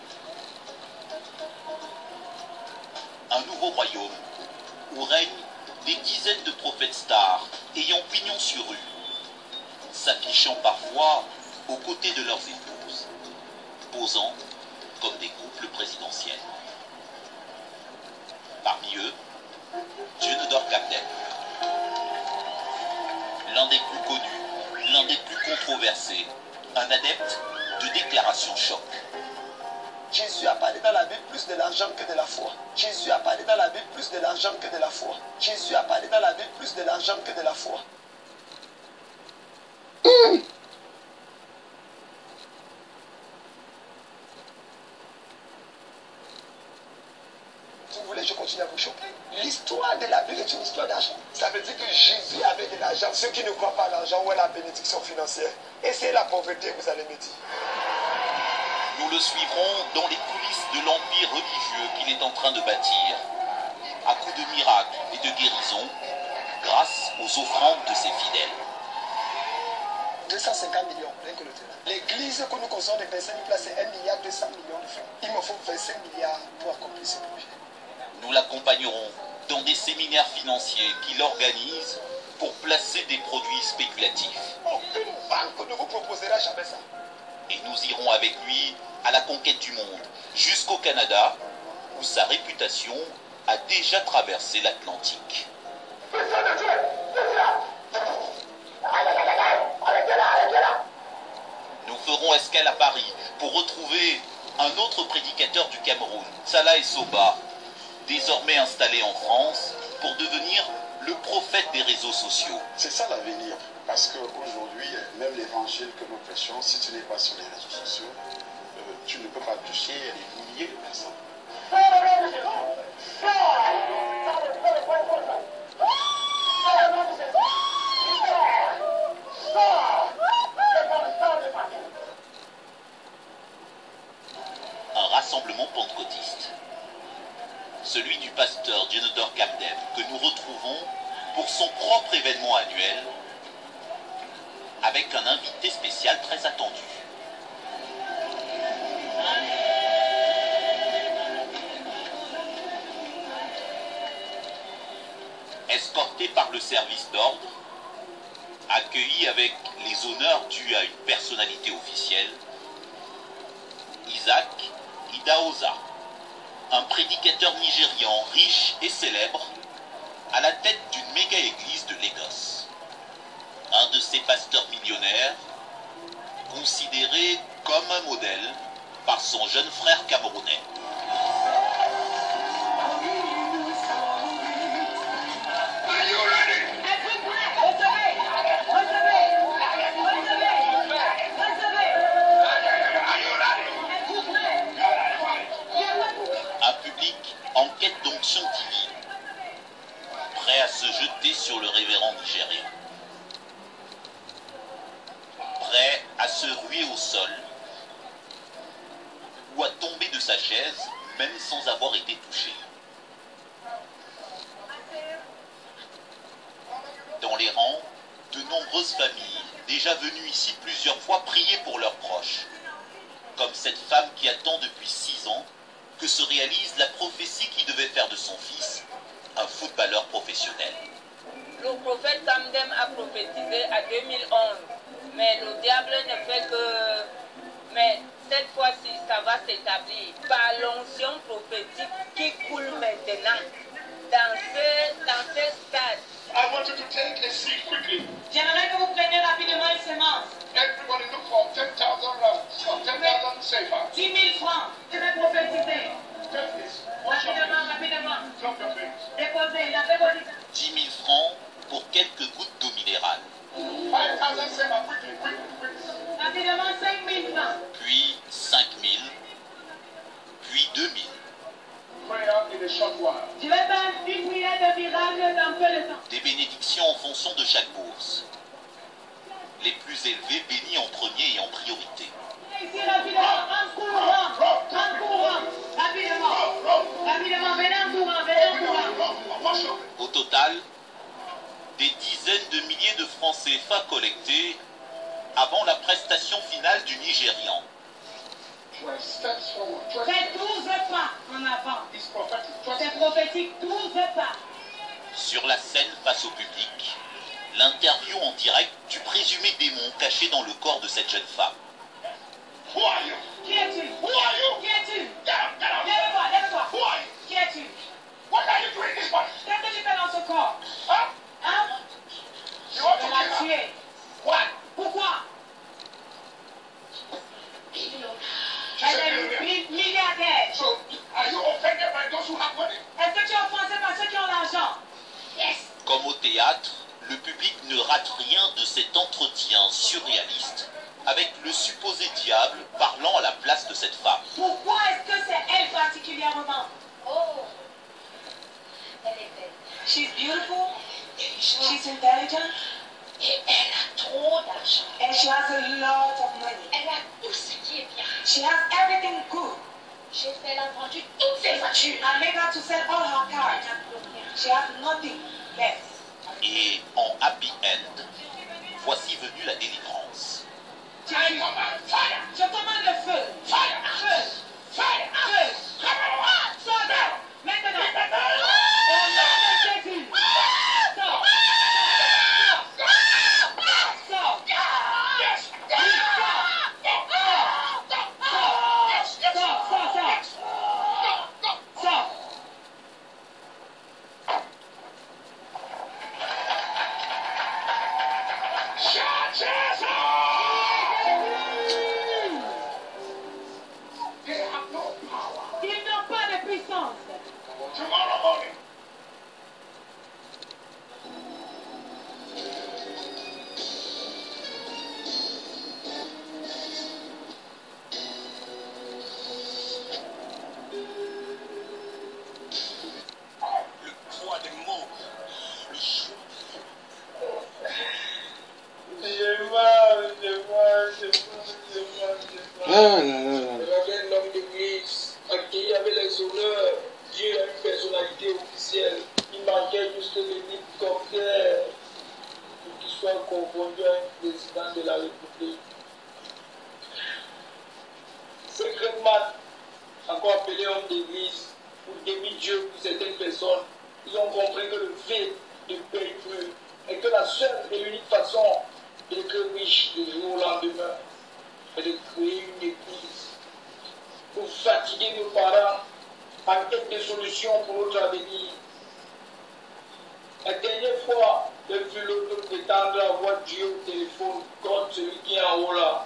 Un nouveau royaume où règnent des dizaines de prophètes stars ayant pignon sur rue, s'affichant parfois aux côtés de leurs épouses, posant comme des couples présidentiels. Parmi eux, Djenedor Kamdem, l'un des plus connus, l'un des plus controversés, un adepte de déclarations choc. Jésus a parlé dans la Bible plus de l'argent que de la foi. Jésus a parlé dans la Bible plus de l'argent que de la foi. Jésus a parlé dans la Bible plus de l'argent que de la foi. Si vous voulez, je continue à vous choquer. L'histoire de la Bible est une histoire d'argent. Ça veut dire que Jésus avait de l'argent. Ceux qui ne croient pas à l'argent, où est la bénédiction financière? Et c'est la pauvreté, vous allez me dire. Nous le suivrons dans les coulisses de l'empire religieux qu'il est en train de bâtir, à coups de miracles et de guérisons, grâce aux offrandes de ses fidèles. 250 millions, rien que le terrain. L'église que nous construisons de 25 000 places, c'est 1,2 milliard de francs. Il me faut 25 milliards pour accomplir ce projet. Nous l'accompagnerons dans des séminaires financiers qu'il organise pour placer des produits spéculatifs. Aucune banque ne vous proposera jamais ça. Et nous irons avec lui à la conquête du monde, jusqu'au Canada, où sa réputation a déjà traversé l'Atlantique. Nous ferons escale à Paris pour retrouver un autre prédicateur du Cameroun, Salah Essoba, désormais installé en France pour devenir le prophète des réseaux sociaux. C'est ça l'avenir, parce qu'aujourd'hui, même l'évangile que nous prêchons, si tu n'es pas sur les réseaux sociaux, tu ne peux pas toucher des milliers de personnes. Un rassemblement pentecôtiste, celui du pasteur Djenedor Kamdem, que nous retrouvons pour son propre événement annuel, avec un invité spécial très attendu. Escorté par le service d'ordre, accueilli avec les honneurs dus à une personnalité officielle, Isaac Idahosa, un prédicateur nigérian riche et célèbre, à la tête d'une méga-église de Lagos. Un de ces pasteurs millionnaires, considéré comme un modèle par son jeune frère camerounais. Un public en quête d'onction divine, prêt à se jeter sur le révérend nigérian, prêt à se ruer au sol ou à tomber de sa chaise même sans avoir été touché. Dans les rangs, de nombreuses familles déjà venus ici plusieurs fois prier pour leurs proches. Comme cette femme qui attend depuis 6 ans que se réalise la prophétie qui devait faire de son fils un footballeur professionnel. Le prophète Samdem a prophétisé à 2011, mais le diable ne fait que... Mais cette fois-ci, ça va s'établir par l'onction prophétique qui coule maintenant dans ce stade. I want you to take a seed quickly. J'aimerais que vous preniez rapidement une semence. Everybody look for 10,000 rounds, or 10,000 safer. 10 000 francs, je vais prophétiser. Take this. Rapidement. Drop your things. Déposez, la déposez. 10 000 francs pour quelques gouttes d'eau minérale. 5,000 safer, quickly. Rapidement, 5 000 francs. Puis 5 000. Puis 2 000. Prayer in a short while. Je vais faire une prière de miracle dans peu de temps. Des bénédictions en fonction de chaque bourse. Les plus élevés bénis en premier et en priorité. Ici, rapidement, en courant. Rapidement, venez en courant. Au total, des dizaines de milliers de francs CFA collectés avant la prestation finale du Nigérian. Faites 12 pas en avant. C'est prophétique, 12 pas. Sur la scène face au public, l'interview en direct du présumé démon caché dans le corps de cette jeune femme. Who are you? Qui es-tu? Who are you? Qui es-tu? Get up. Lève-toi. Who are you? Qui es-tu? What are you doing this morning? Qu'est-ce que tu fais dans ce corps? Hein? Je vais la tuer. What? Pourquoi? Elle est milliardaire. So, are you offended by those who have money? Est-ce que tu es offensé par ceux qui ont l'argent? Yes. Comme au théâtre, le public ne rate rien de cet entretien surréaliste avec le supposé diable parlant à la place de cette femme. Pourquoi est-ce que c'est elle particulièrement? Oh, elle est belle. She's beautiful. She's intelligent. Et elle a trop d'argent. And she has a lot of money. Elle a tout ce qui est bien. She has everything good. Elle a vendu toutes ses voitures. I made her to sell all her cars. She has nothing left. Et en happy end, voici venue la délivrance. Je commande le feu. Feu. Sors. Maintenant. Au nom de Jésus. Sors. Ils n'ont pas de puissance. Tomorrow morning. Le poids des mots, le choix. J'avais un homme d'église à qui il y avait les honneurs. Dieu a une personnalité officielle. Il manquait juste le libre contraire pour qu'il soit confondu à un président de la République. Secrètement, encore appelé homme d'église ou demi-dieu pour certaines personnes, ils ont compris que le fait ne paye plus et que la seule et l'unique façon d'être riche du jour au lendemain est de créer une église pour fatiguer nos parents en quête de solutions pour notre avenir. La dernière fois, j'ai vu l'autre prétendre avoir Dieu au téléphone contre celui qui est en haut là.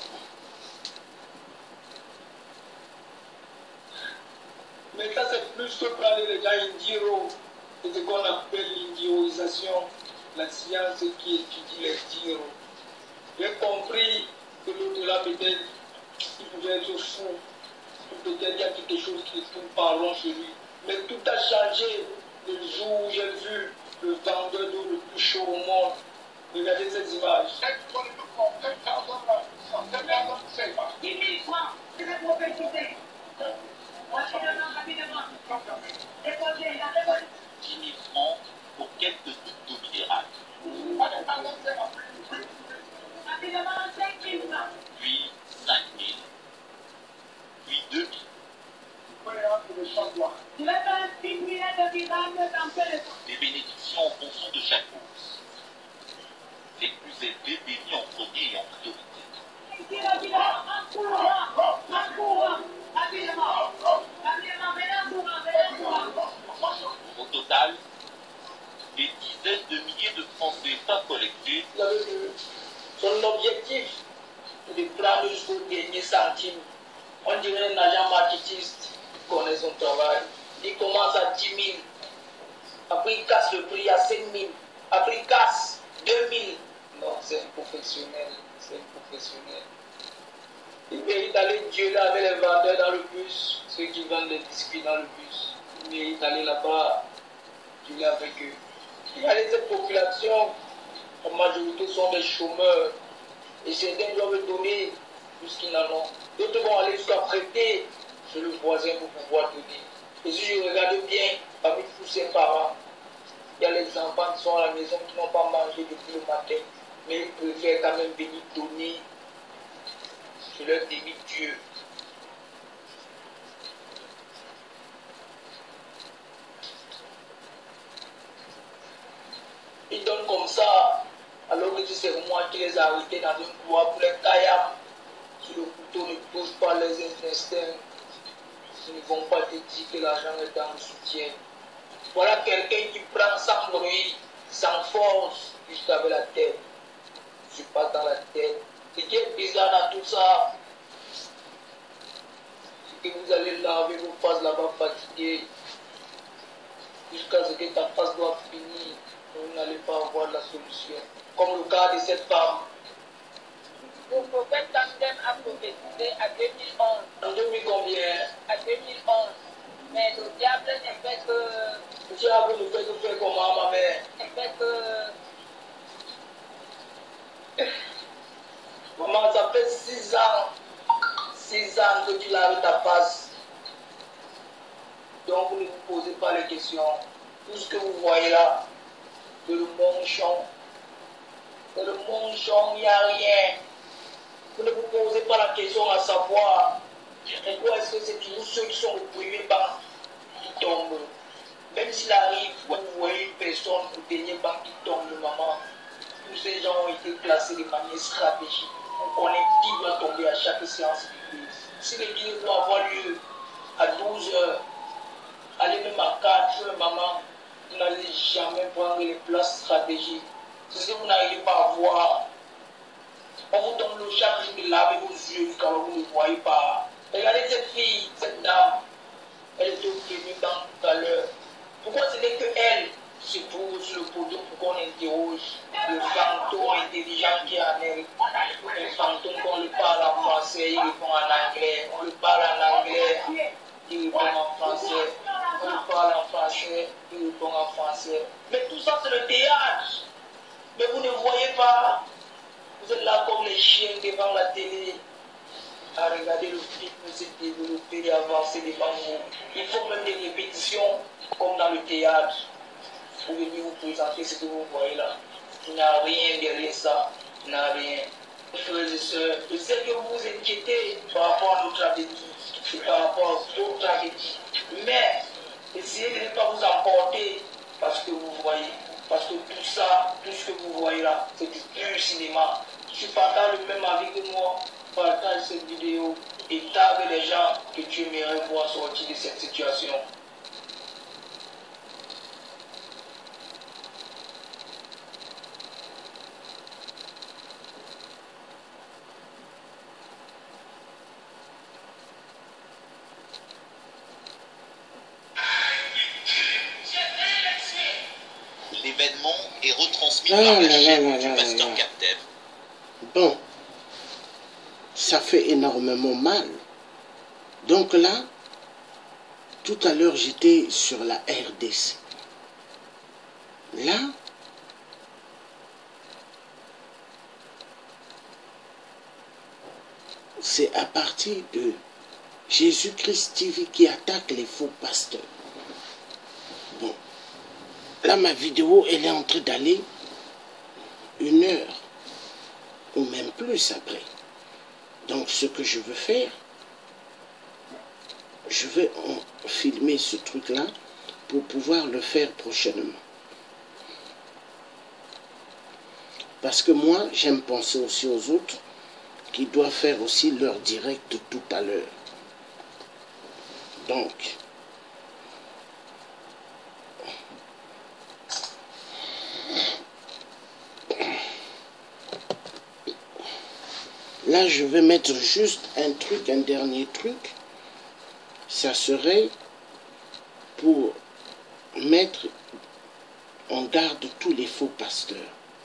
Mais ça, c'est plus que prendre les gens indiro, c'est ce qu'on appelle l'indiroisation, la science qui étudie les diros. J'ai compris que l'autre là, peut-être, il pouvait être fou, peut-être il y a quelque chose qui tourne par rond chez lui. Mais tout a changé le jour où j'ai vu le vendeur d'eau le plus chaud au monde. Regardez ces images. 10 000 francs, je vais prophétiser. Rapidement. Déposez, la déposez. 10 000 francs pour quelques gouttes d'eau minérale. prendre jusqu'au dernier centime. On dirait un agent marketiste qui connaît son travail. Il commence à 10 000. Après, il casse le prix à 5 000. Après, il casse 2 000. Non, c'est un professionnel. C'est un professionnel. Il mérite d'aller gueuler avec les vendeurs dans le bus, ceux qui vendent des biscuits dans le bus. Il mérite d'aller là-bas, gueuler avec eux. Il y a cette population, la majorité sont des chômeurs. Et certains doivent donner plus qu'ils n'en ont. D'autres vont aller jusqu'à prêter chez le voisin pour pouvoir donner. Et si je regarde bien, parmi tous ces parents, il y a les enfants qui sont à la maison qui n'ont pas mangé depuis le matin, mais ils préfèrent quand même venir donner sur leur demi-dieu. Ils donnent comme ça, alors que c'est moi qui les ai arrêtés dans un couloir pour les taillaments. Si le couteau ne touche pas les intestins, ils ne vont pas te dire que l'argent est dans le soutien. Voilà quelqu'un qui prend sans bruit, sans force, juste avec la tête. Je suis pas dans la tête. Ce qui est bizarre dans tout ça, c'est que vous allez laver vos faces là-bas fatiguées, jusqu'à ce que ta face doit finir. Vous n'allez pas avoir la solution. Comme le cas de cette femme. Le prophète Tandem a prophétisé à 2011. En 2000 combien? À 2011. Mais le diable ne fait que... Le diable ne fait que faire comment, ma mère? Ne fait que... Maman, ça fait 6 ans. 6 ans que tu laves ta face. Donc vous ne vous posez pas les questions. Tout ce que vous voyez là, c'est le manchon. C'est le manchon, il n'y a rien. Vous ne vous posez pas la question à savoir pourquoi est-ce que c'est toujours ceux qui sont au premier banc qui tombent. Même s'il arrive, vous voyez une personne au dernier banc qui tombe, maman, tous ces gens ont été placés de manière stratégique. On connaît qui doit tomber à chaque séance d'église. Si l'église doit avoir lieu à 12 heures, allez même à 4 heures, maman, vous n'allez jamais prendre les places stratégiques. C'est ce que vous n'arrivez pas à voir. On vous donne le chaque jour de laver vos yeux jusqu'à vous ne voyez pas. Regardez cette fille, cette dame. Elle était au premier banc tout à l'heure. Pourquoi ce n'est que elle qui se trouve sur le podium pour qu'on interroge le fantôme intelligent qui est en elle? Le fantôme qu'on lui parle en français, il répond en anglais. On lui parle en anglais, il répond en français. On lui parle en français, il répond en français. Mais tout ça, c'est le théâtre. Mais vous ne voyez pas. Vous êtes là comme les chiens devant la télé, à regarder le film se développer et avancer devant vous. Il faut même des répétitions, comme dans le théâtre, pour venir vous présenter ce que vous voyez là. Il n'y a rien derrière ça. Il n'y a rien. Frères et sœurs, je sais que vous vous inquiétez par rapport à nos tragédies et par rapport à d'autres tragédies. Mais essayez de ne pas vous emporter parce que vous voyez. Parce que tout ça, tout ce que vous voyez là, c'est du pur cinéma. Si tu partages le même avis que moi, partage cette vidéo et tague les gens que tu aimerais voir sortir de cette situation. L'événement est retransmis par la chaîne du pasteur Capdev. Bon, ça fait énormément mal. Donc là, tout à l'heure, j'étais sur la RDC. Là, c'est à partir de Jésus-Christ TV qui attaque les faux pasteurs. Bon, là, ma vidéo, elle est en train d'aller 1 heure, ou même plus après. Donc, ce que je veux faire, je vais filmer ce truc-là pour pouvoir le faire prochainement. Parce que moi, j'aime penser aussi aux autres qui doivent faire aussi leur direct tout à l'heure. Donc, Là, je vais mettre juste un dernier truc. Ça serait pour mettre en garde tous les faux pasteurs.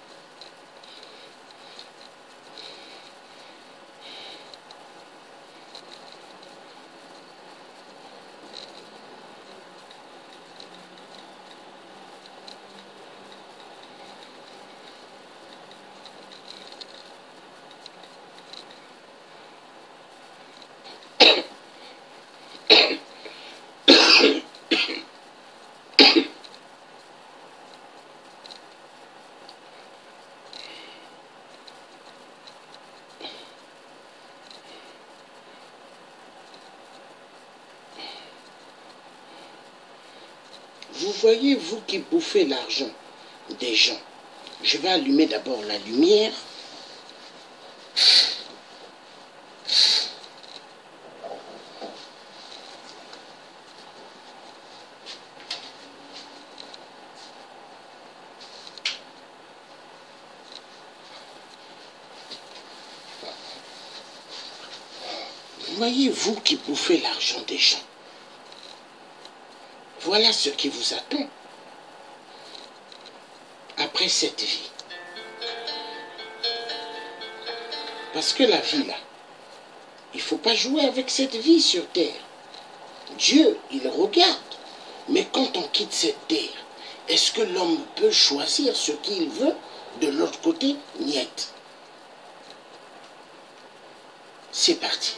Vous voyez, vous qui bouffez l'argent des gens, je vais allumer d'abord la lumière. Vous voyez, vous qui bouffez l'argent des gens, voilà ce qui vous attend après cette vie. Parce que la vie, là, il ne faut pas jouer avec cette vie sur terre. Dieu, il regarde. Mais quand on quitte cette terre, est-ce que l'homme peut choisir ce qu'il veut? De l'autre côté, niet. C'est parti.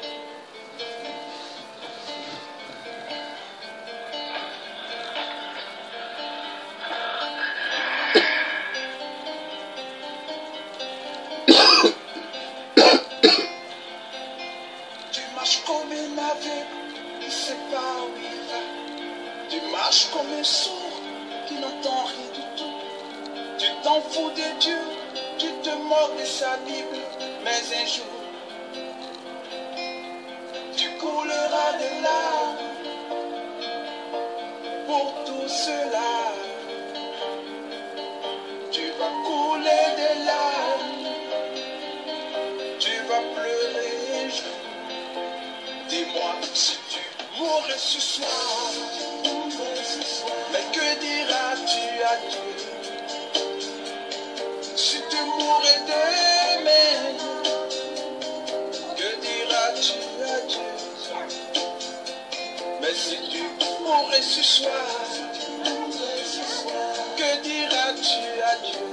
Comme un aveugle qui ne sait pas où il va. Tu marches comme un sourd qui n'entend rien du tout. Tu t'en fous de Dieu, tu te moques de sa Bible. Mais un jour, tu couleras de larmes pour tout cela. Tu vas couler de larmes, tu vas pleurer un jour. Dis-moi si tu mourrais ce soir, mais que diras-tu à Dieu? Si tu mourrais demain, que diras-tu à Dieu? Mais si tu mourrais ce soir, que diras-tu à Dieu?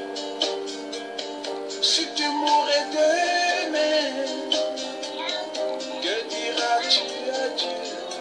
Si tu mourrais demain, que diras-tu à Dieu?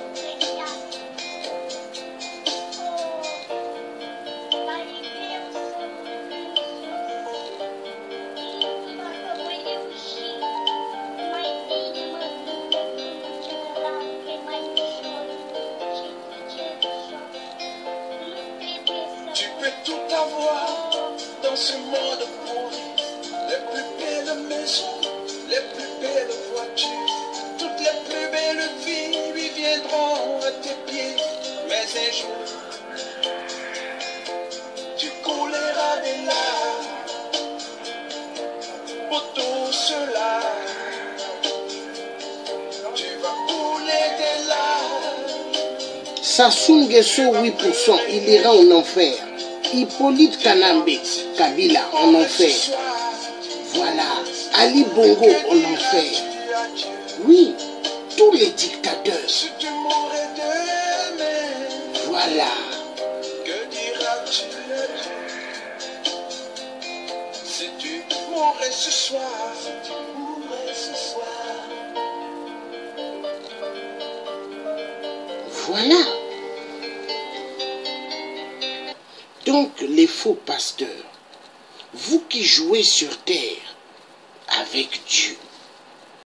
Tu peux tout avoir dans ce monde pourri, les plus belles maisons, les plus belles voitures, toutes les plus belles vies lui viendront à tes pieds. Mais un jour, tu couleras des larmes pour tout cela. Tu vas couler des larmes. Sassou Nguesso 8%, il ira en enfer. Hippolyte Kanambe, Kabila en enfer. Voilà, Ali Bongo en enfer. Oui, tous les dictateurs. Voilà. Que diras-tu si tu mourrais ce soir? Voilà. Donc les faux pasteurs, vous qui jouez sur terre avec Dieu,